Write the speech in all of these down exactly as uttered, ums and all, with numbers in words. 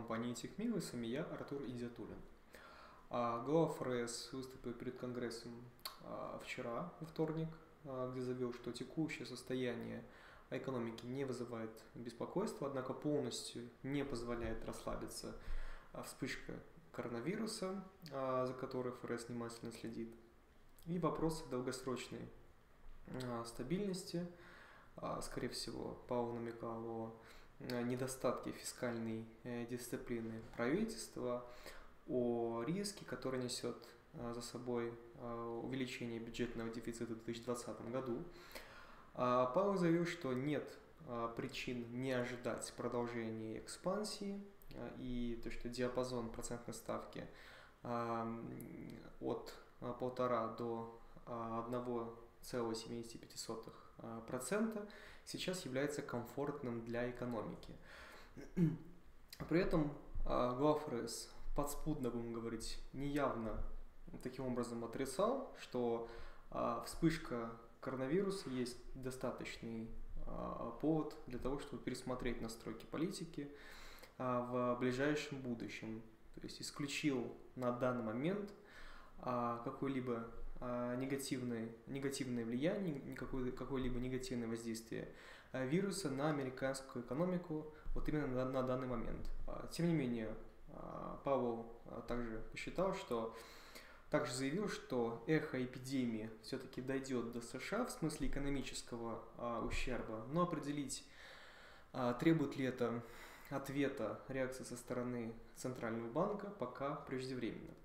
компании TechMe, с вами я, Артур Идиатуллин. Глава ФРС выступил перед Конгрессом вчера, во вторник, где заявил, что текущее состояние экономики не вызывает беспокойства, однако полностью не позволяет расслабиться вспышка коронавируса, за которой ФРС внимательно следит, и вопросы долгосрочной стабильности. Скорее всего, Паул намекал о недостатке фискальной дисциплины правительства, о риске, который несет за собой увеличение бюджетного дефицита в две тысячи двадцатом году. Паул заявил, что нет причин не ожидать продолжения экспансии, и то, что диапазон процентной ставки от полтора до одного целых семидесяти пяти сотых процента сейчас является комфортным для экономики. При этом глава ФРС подспудно, будем говорить, неявно таким образом отрицал, что вспышка коронавируса есть достаточный повод для того, чтобы пересмотреть настройки политики в ближайшем будущем. То есть исключил на данный момент какой-либо негативное, негативное влияние, какое, какое-либо негативное воздействие вируса на американскую экономику вот именно на, на данный момент. Тем не менее, Пауэлл также посчитал, что также заявил, что эхо эпидемии все-таки дойдет до США в смысле экономического ущерба, но определить, требует ли это ответа, реакции со стороны Центрального банка, пока преждевременно.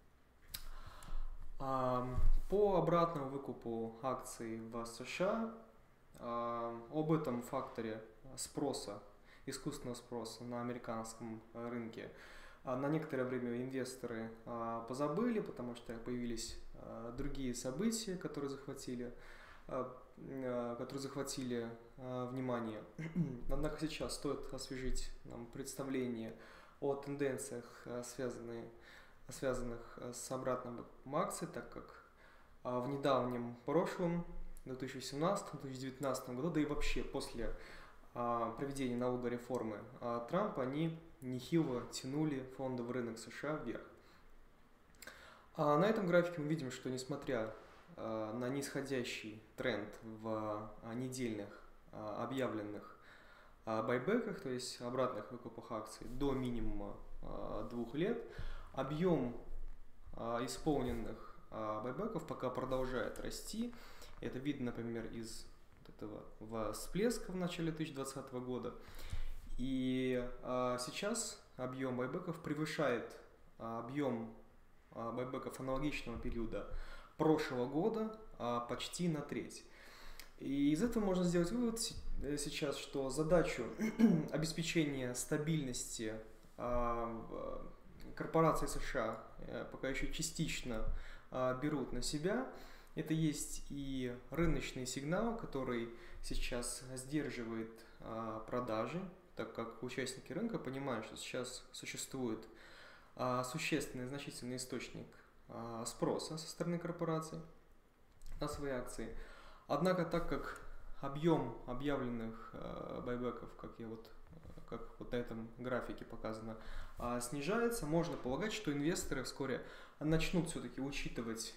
По обратному выкупу акций в США, об этом факторе спроса, искусственного спроса на американском рынке на некоторое время инвесторы позабыли, потому что появились другие события, которые захватили, которые захватили внимание. Однако сейчас стоит освежить нам представление о тенденциях, связанных связанных с обратным выкупом акций, так как в недавнем прошлом, две тысячи восемнадцатом — две тысячи девятнадцатом году, да и вообще после проведения налоговой реформы Трампа, они нехило тянули фондовый рынок США вверх. На этом графике мы видим, что несмотря на нисходящий тренд в недельных объявленных байбеках, то есть обратных выкупах акций до минимума двух лет, объем а, исполненных а, байбеков пока продолжает расти. Это видно, например, из вот этого всплеска в начале две тысячи двадцатого года. И а, сейчас объем байбеков превышает а, объем а, байбеков аналогичного периода прошлого года а, почти на треть. И из этого можно сделать вывод сейчас, что задачу обеспечения стабильности а, корпорации США пока еще частично берут на себя. Это есть и рыночный сигнал, который сейчас сдерживает продажи, так как участники рынка понимают, что сейчас существует существенный, значительный источник спроса со стороны корпораций на свои акции. Однако, так как объем объявленных байбеков, как я вот как вот на этом графике показано, снижается, можно полагать, что инвесторы вскоре начнут все-таки учитывать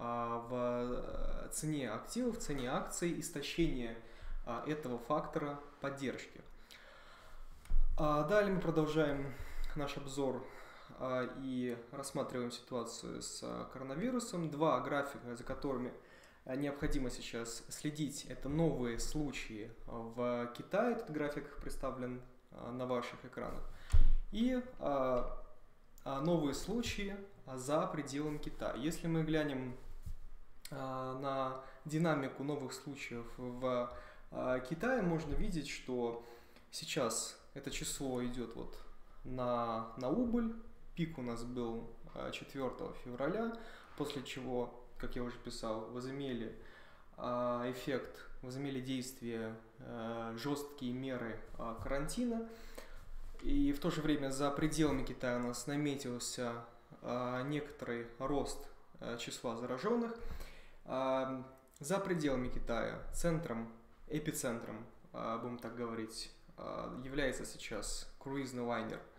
в цене активов, в цене акций истощение этого фактора поддержки. Далее мы продолжаем наш обзор и рассматриваем ситуацию с коронавирусом. Два графика, за которыми необходимо сейчас следить, это новые случаи в Китае. Этот график представлен на ваших экранах. И а, а, новые случаи за пределами Китая. Если мы глянем а, на динамику новых случаев в а, Китае, можно видеть, что сейчас это число идет вот на, на убыль. Пик у нас был четвёртого февраля, после чего, как я уже писал, возымели а, эффект, возымели действие а, жесткие меры а, карантина. И в то же время за пределами Китая у нас наметился а, некоторый рост а, числа зараженных. А, за пределами Китая центром, эпицентром, а, будем так говорить, а, является сейчас круизный лайнер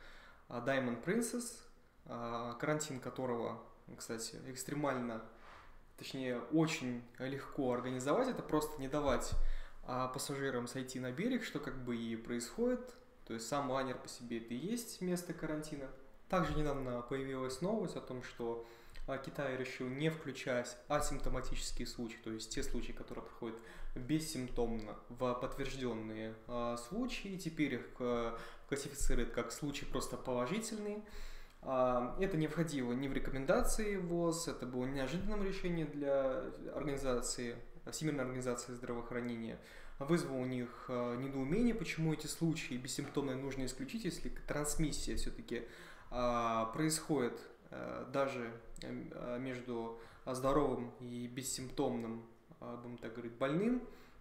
Diamond Princess, карантин которого, кстати, экстремально, точнее, очень легко организовать. Это просто не давать пассажирам сойти на берег, что как бы и происходит. То есть сам лайнер по себе это и есть место карантина. Также недавно появилась новость о том, что Китай решил не включать асимптоматические случаи, то есть те случаи, которые проходят бессимптомно, в подтвержденные э, случаи. Теперь их э, классифицируют как случаи просто положительные. Э, это не входило ни в рекомендации ВОЗ, это было неожиданным решением для организации, Всемирной организации здравоохранения. Вызвало у них э, недоумение, почему эти случаи бессимптомные нужно исключить, если трансмиссия все-таки э, происходит даже между здоровым и бессимптомным, будем так говорить, больным.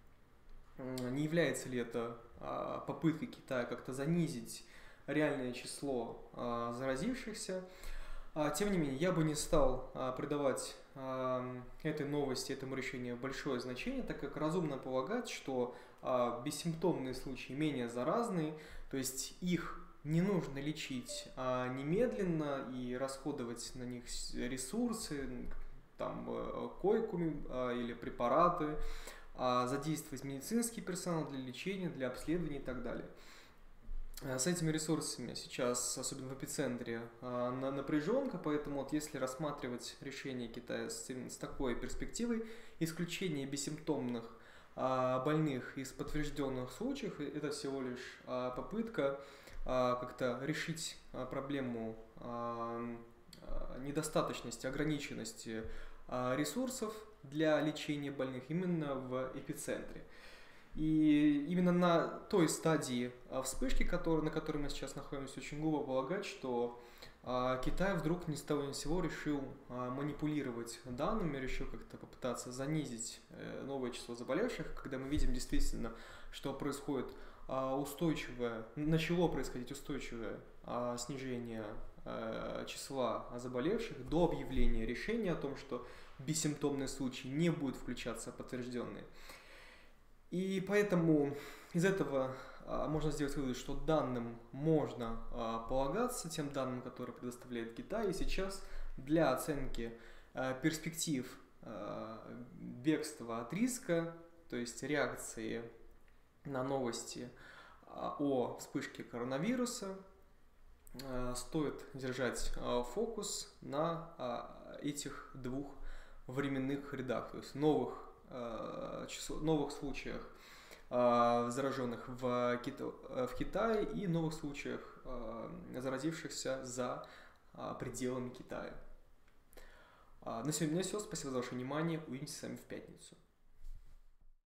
Не является ли это попыткой Китая как-то занизить реальное число заразившихся? Тем не менее, я бы не стал придавать этой новости, этому решению большое значение, так как разумно полагать, что бессимптомные случаи менее заразные, то есть их не нужно лечить а немедленно и расходовать на них ресурсы, там, койку а, или препараты, а задействовать медицинский персонал для лечения, для обследования и так далее. С этими ресурсами сейчас, особенно в эпицентре, напряженка, поэтому вот если рассматривать решение Китая с, с такой перспективой, исключение бессимптомных больных из подтвержденных случаев, это всего лишь попытка как-то решить проблему недостаточности, ограниченности ресурсов для лечения больных именно в эпицентре. И именно на той стадии вспышки, который, на которой мы сейчас находимся, очень глупо полагать, что Китай вдруг ни с того ни с сего решил манипулировать данными, решил как-то попытаться занизить новое число заболевших, когда мы видим действительно, что происходит устойчивое, начало происходить устойчивое снижение числа заболевших до объявления решения о том, что бессимптомные случаи не будут включаться в подтвержденные. И поэтому из этого можно сделать вывод, что данным можно полагаться, тем данным, которые предоставляет Китай. И сейчас для оценки перспектив бегства от риска, то есть реакции на новости о вспышке коронавируса, стоит держать фокус на этих двух временных рядах, то есть новых, число, новых случаях зараженных в, Кита, в Китае и новых случаях заразившихся за пределами Китая. На сегодня все. Спасибо за ваше внимание. Увидимся с вами в пятницу.